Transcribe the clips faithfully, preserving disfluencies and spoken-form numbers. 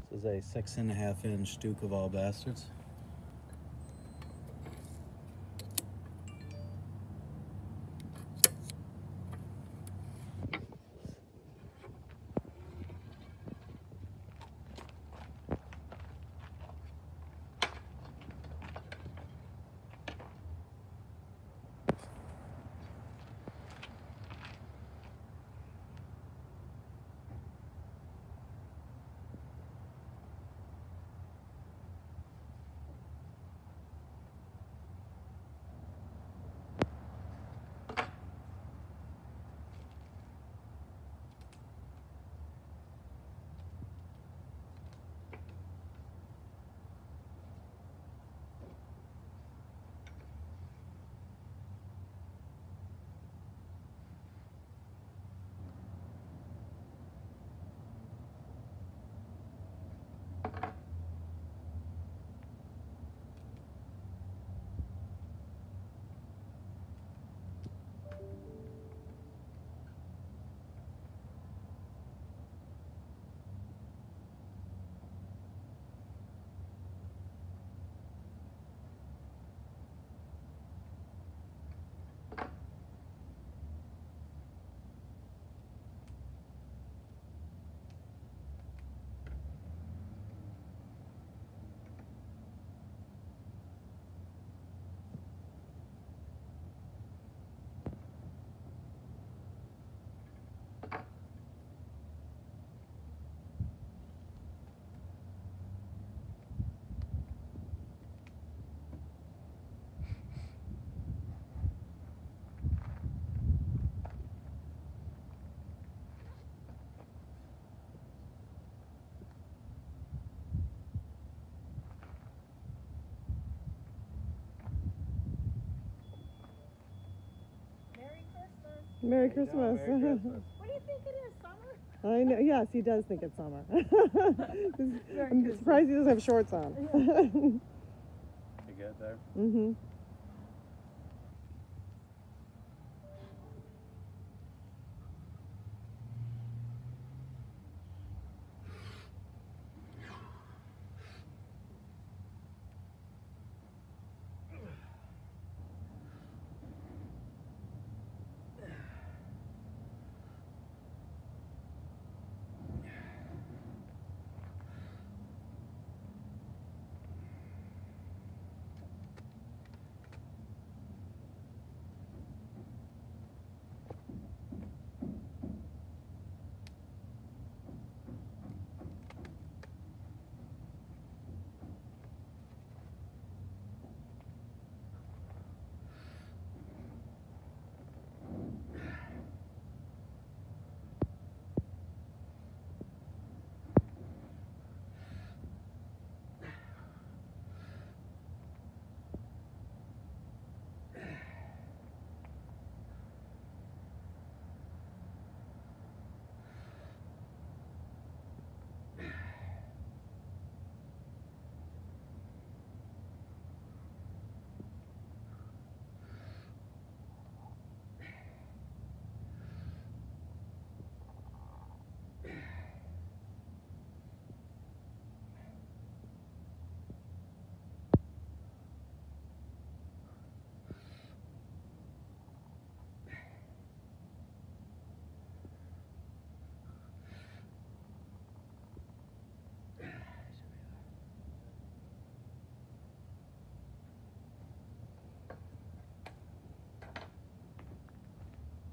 This is a six and a half inch Duke of all bastards. Merry Christmas. Merry Christmas. What do you think it is, summer? I know. Yes, he does think it's summer. I'm Christmas. surprised he doesn't have shorts on. You get there? Mm-hmm.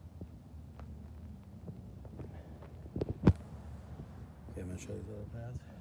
Okay, I'm gonna show you the other path.